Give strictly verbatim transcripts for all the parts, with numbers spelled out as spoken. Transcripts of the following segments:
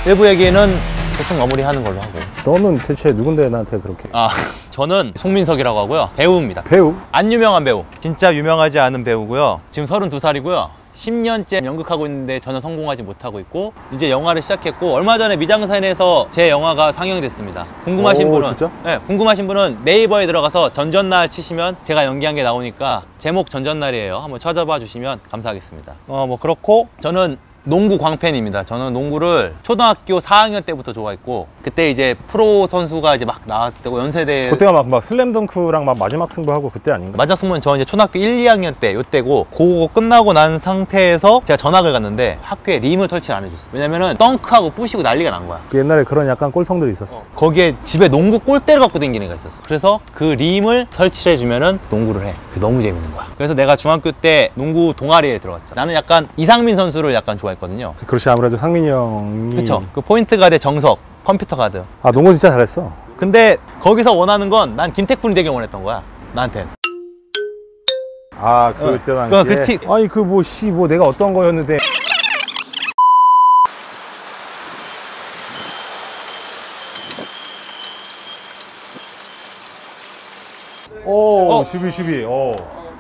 일부 얘기는 대충 마무리하는 걸로 하고. 너는 대체 누군데 나한테 그렇게? 아, 저는 송민석이라고 하고요. 배우입니다. 배우? 안 유명한 배우. 진짜 유명하지 않은 배우고요. 지금 서른두 살이고요. 십 년째 연극하고 있는데 전혀 성공하지 못하고 있고 이제 영화를 시작했고 얼마 전에 미장센에서 제 영화가 상영이 됐습니다. 궁금하신 오, 분은 진짜? 네, 궁금하신 분은 네이버에 들어가서 전전날 치시면 제가 연기한 게 나오니까 제목 전전날이에요. 한번 찾아봐 주시면 감사하겠습니다. 어, 뭐 그렇고 저는 농구 광팬입니다. 저는 농구를 초등학교 사 학년 때부터 좋아했고 그때 이제 프로 선수가 이제 막 나왔을 때고 연세대 그때가 막, 막 슬램덩크랑 막 마지막 승부하고 그때 아닌가? 마지막 승부는 저 이제 초등학교 일, 이 학년 때 요때고 그거 끝나고 난 상태에서 제가 전학을 갔는데 학교에 림을 설치를 안 해줬어. 왜냐면은 덩크하고 부시고 난리가 난 거야. 그 옛날에 그런 약간 꼴통들이 있었어. 어. 거기에 집에 농구 골대를 갖고 다니는 애가 있었어. 그래서 그 림을 설치를 해주면은 농구를 해. 그게 너무 재밌는 거야. 그래서 내가 중학교 때 농구 동아리에 들어갔죠. 나는 약간 이상민 선수를 약간 좋아했거든요. 그렇지, 아무래도 상민이 형이. 그쵸. 그 포인트 가드 정석, 컴퓨터 가드. 아, 농구 진짜 잘했어. 근데 거기서 원하는 건 난 김태훈이 되길 원했던 거야. 나한텐. 아, 그때 어. 당시에. 그 티... 아니 그 뭐 씨 뭐 내가 어떤 거였는데. 오, 어. 슈비 슈비. 어.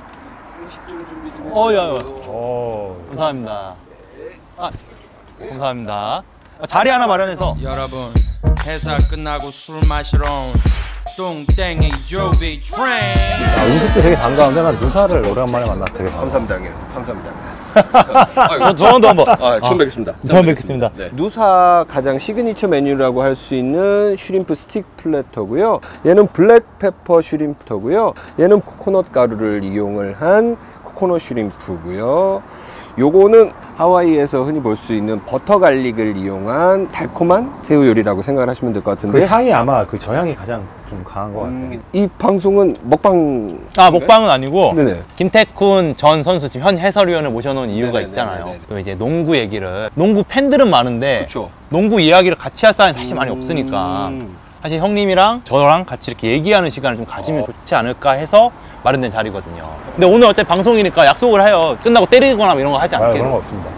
어, 야, 야. 어. 감사합니다. 아, 감사합니다. 아, 자리 하나 마련해서. 여러분, 회사 끝나고 술 마시러 온 똥땡이 조비 트레인. 아, 음식도 되게 반가운데 난 누사를 오랜만에 만나서 되게 반가워. 감사합니다, 형님. 감사합니다. 저, 저도 한번. 아, 처음 뵙겠습니다. 처음 뵙겠습니다. 네. 누사 가장 시그니처 메뉴라고 할 수 있는 슈림프 스틱 플래터고요. 얘는 블랙페퍼 슈림프터고요. 얘는 코코넛 가루를 이용을 한 코코넛 슈림프고요. 요거는 하와이에서 흔히 볼 수 있는 버터 갈릭을 이용한 달콤한 새우 요리라고 생각을 하시면 될 것 같은데 그 향이 아마 그 저 향이 가장 좀 강한 것 같아요. 음, 이 방송은 먹방 아, 먹방은 아니고 네네. 김태훈 전 선수 지금 현 해설위원을 모셔놓은 이유가 네네네네네. 있잖아요. 또 이제 농구 얘기를 농구 팬들은 많은데 그쵸. 농구 이야기를 같이 할 사람이 사실 많이 음. 없으니까 사실 형님이랑 저랑 같이 이렇게 얘기하는 시간을 좀 가지면 어. 좋지 않을까 해서 마련된 자리거든요. 근데 오늘 어차피 방송이니까 약속을 해요. 끝나고 때리거나 이런 거 하지 아, 않게. 그런 거 없습니다.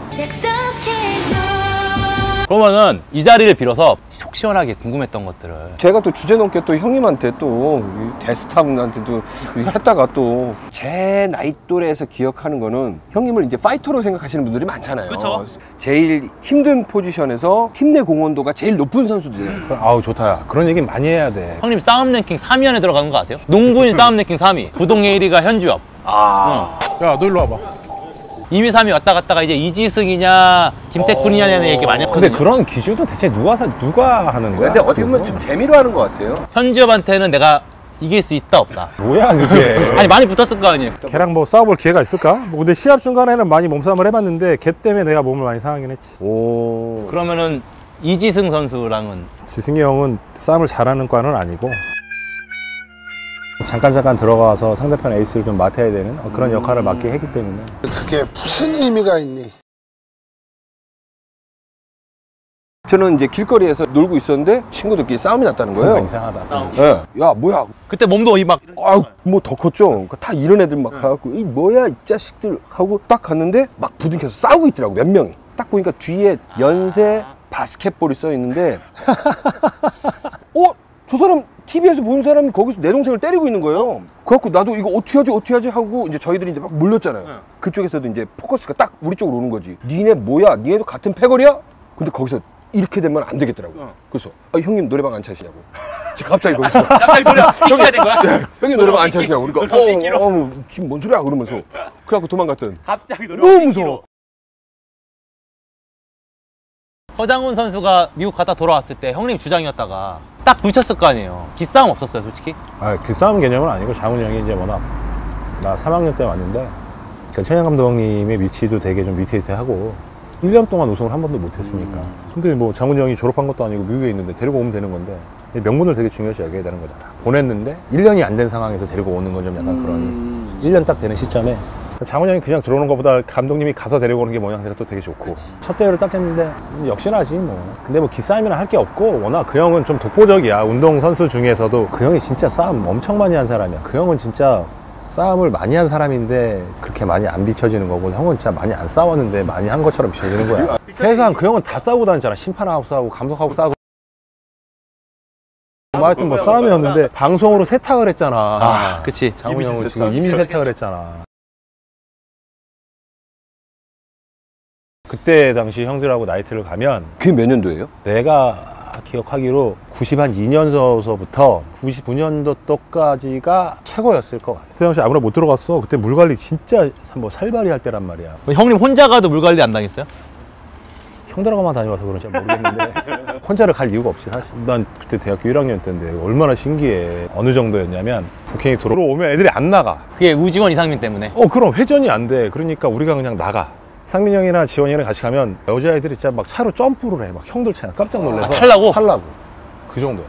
그러면은 이 자리를 빌어서 속 시원하게 궁금했던 것들을 제가 또 주제 넘게 또 형님한테 또 데스타분한테도 했다가 또 제 나이 또래에서 기억하는 거는 형님을 이제 파이터로 생각하시는 분들이 많잖아요. 그쵸. 제일 힘든 포지션에서 팀 내 공헌도가 제일 높은 선수들. 그, 아우 좋다. 야. 그런 얘기 많이 해야 돼. 형님 싸움 랭킹 삼 위 안에 들어가는 거 아세요? 농구인 싸움 랭킹 삼 위 부동의 일 위가 현주엽. 아. 야, 너 일로 와봐. 이 위, 삼 위 왔다 갔다가 이제 이지승이냐 김태훈이냐는 얘기 많이 근데 했거든요. 그런 기준도 대체 누가 사, 누가 하는 거야? 근데 어떻게 보면 좀 재미로 하는 것 같아요. 현주엽한테는 내가 이길 수 있다 없다. 뭐야 그게? 아니 많이 붙었을 거 아니에요. 걔랑 뭐 싸워볼 기회가 있을까? 뭐 근데 시합 중간에는 많이 몸싸움을 해봤는데 걔 때문에 내가 몸을 많이 상하긴 했지. 오. 그러면은 이지승 선수랑은 지승이 형은 싸움을 잘하는 과는 아니고 잠깐 잠깐 들어가서 상대편 에이스를 좀 맡아야 되는 그런 역할을 맡게 했기 때문에. 그게 무슨 의미가 있니? 저는 이제 길거리에서 놀고 있었는데 친구들끼리 싸움이 났다는 거예요. 뭔가 이상하다. 싸움. 예. 야 뭐야? 그때 몸도 이 막 아, 뭐 더 컸죠. 그러니까 다 이런 애들 막 가갖고 이 뭐야 이 자식들 하고 딱 갔는데 막 부둥켜서 싸우고 있더라고 몇 명이. 딱 보니까 뒤에 연세 바스켓볼이 써 있는데, 어? 저 사람 티비에서 본 사람이 거기서 내 동생을 때리고 있는 거예요. 그래갖고 나도 이거 어떻게 하지 어떻게 하지 하고 이제 저희들이 이제 막 몰렸잖아요. 네. 그쪽에서도 이제 포커스가 딱 우리 쪽으로 오는 거지. 니네 뭐야? 니네도 같은 패거리야? 근데 거기서 이렇게 되면 안 되겠더라고. 어. 그래서 아, 형님 노래방 안 차시냐고. 갑자기 거기서 갑자기 노래 이겨야 된 거야? 네, 형님 노래방 안 차시냐고. 그러니까 어, 어, 어, 지금 뭔 소리야 그러면서 그래갖고 도망갔던. 갑자기 노래 너무 무서워. 허장훈 선수가 미국 갔다 돌아왔을 때 형님 주장이었다가 딱 붙였을 거 아니에요. 기싸움 없었어요 솔직히? 아, 그 싸움 개념은 아니고 장훈이 형이 이제 워낙 나 삼 학년 때 왔는데 그러니까 천양 감독님의 위치도 되게 좀 위태위태하고 일 년 동안 우승을 한 번도 못했으니까. 음. 근데 뭐 장훈이 형이 졸업한 것도 아니고 미국에 있는데 데리고 오면 되는 건데 명분을 되게 중요시 여겨야 되는 거잖아. 보냈는데 일 년이 안 된 상황에서 데리고 오는 건 좀 약간 음. 그러니 일 년 딱 되는 시점에 장훈이 형이 그냥 들어오는 것보다 감독님이 가서 데리고 오는 게 뭐냐 해서 또 되게 좋고. 그치. 첫 대회를 딱 했는데 역시나지 뭐. 근데 뭐 기싸움이나 할 게 없고 워낙 그 형은 좀 독보적이야. 운동선수 중에서도 그 형이 진짜 싸움 엄청 많이 한 사람이야. 그 형은 진짜 싸움을 많이 한 사람인데 그렇게 많이 안 비춰지는 거고, 형은 진짜 많이 안 싸웠는데 많이 한 것처럼 비춰지는 거야. 세상 그 형은 다 싸우고 다녔잖아. 심판하고 싸우고 감독하고 싸우고. 뭐 하여튼 뭐 싸움이었는데 방송으로 세탁을 했잖아. 아, 그치. 장훈이 형은 지금 이미지 세탁을 했잖아. 그때 당시 형들하고 나이트를 가면 그게 몇 년도예요? 내가 기억하기로 구십이 년서부터 구십구 년도까지가 최고였을 것 같아. 그때 당시 아무나 못 들어갔어. 그때 물 관리 진짜 뭐 살발이 할 때란 말이야. 형님 혼자 가도 물 관리 안 당했어요? 형들하고만 다녀와서 그런지 모르겠는데 혼자를 갈 이유가 없지 사실. 난 그때 대학교 일 학년 때인데 얼마나 신기해. 어느 정도였냐면 북행이 들어오면 애들이 안 나가. 그게 우지원 이상민 때문에. 어 그럼 회전이 안 돼. 그러니까 우리가 그냥 나가. 상민 형이나 지원이랑 같이 가면 여자애들이 진짜 막 차로 점프를 해. 막 형들 차야 깜짝 놀라서. 아, 탈라고? 탈라고. 그 정도야.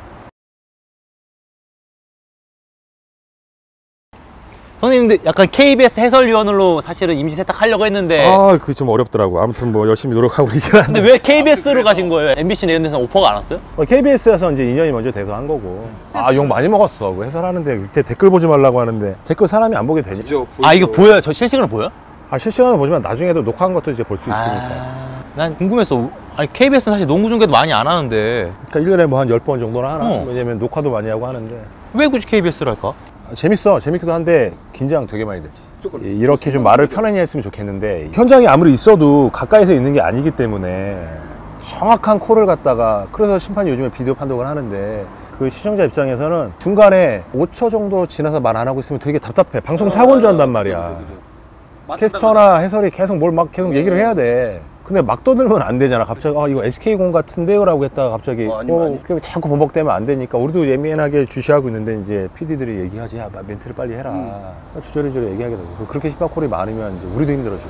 형님 근데 약간 케이비에스 해설위원으로 사실은 이미지 세탁하려고 했는데 아, 그게 좀 어렵더라고. 아무튼 뭐 열심히 노력하고 있긴 한데. 근데 왜 케이비에스로 가신 거예요? 엠비씨나 이런 데서 오퍼가 안 왔어요? 케이비에스에서 이제 인연이 먼저 돼서 한 거고. 아, 욕 많이 먹었어. 그 해설하는데 그때 댓글 보지 말라고 하는데 댓글 사람이 안 보게 되지. 아 이거 보여요? 저 실시간으로 보여요? 아, 실시간으로 보지만 나중에도 녹화한 것도 이제 볼 수 있으니까. 아, 난 궁금했어. 아니 케이비에스는 사실 농구 중계도 많이 안 하는데 그러니까 일 년에 뭐 한 열 번 정도나 하나? 어. 왜냐면 녹화도 많이 하고 하는데. 왜 굳이 케이비에스를 할까? 아, 재밌어. 재밌기도 한데 긴장 되게 많이 되지. 이- 이렇게 좀 말을 편안히 했으면 좋겠는데 현장에 아무리 있어도 가까이서 있는 게 아니기 때문에 정확한 콜을 갖다가, 그래서 심판이 요즘에 비디오 판독을 하는데 그 시청자 입장에서는 중간에 오 초 정도 지나서 말 안 하고 있으면 되게 답답해. 방송 사고인 줄 안단 말이야. 캐스터나 해설이 계속 뭘 막 계속 얘기를 해야 돼. 근데 막 떠들면 안 되잖아. 갑자기 아 이거 에스케이공 같은데요? 라고 했다가 갑자기 어, 아니면 어, 아니- 그냥 자꾸 번복되면 안 되니까 우리도 예민하게 주시하고 있는데 이제 피디들이 얘기하지. 야 멘트를 빨리 해라. 주저리주저리 얘기하게 되고 그렇게 심판콜이 많으면 이제 우리도 힘들어지고.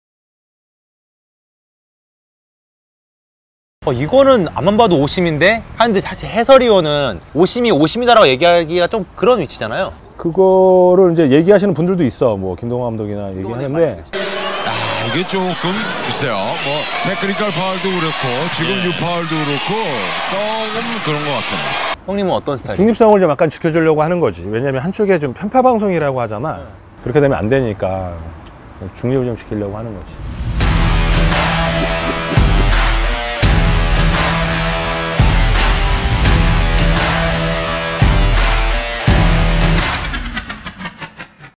어, 이거는 앞만 봐도 오심인데 하는데 사실 해설위원은 오심이 오심이다라고 얘기하기가 좀 그런 위치잖아요. 그거를 이제 얘기하시는 분들도 있어. 뭐 김동완 감독이나 얘기하는데 아, 이게 조금 글쎄요. 뭐 테크니컬 파울도 그렇고 지금 유 파울도 그렇고 조금 그런 것 같아요. 형님은 어떤 스타일이에요? 중립성을 좀 약간 지켜주려고 하는 거지. 왜냐면 한쪽에 좀 편파 방송이라고 하잖아. 그렇게 되면 안 되니까 중립을 좀 지키려고 하는 거지.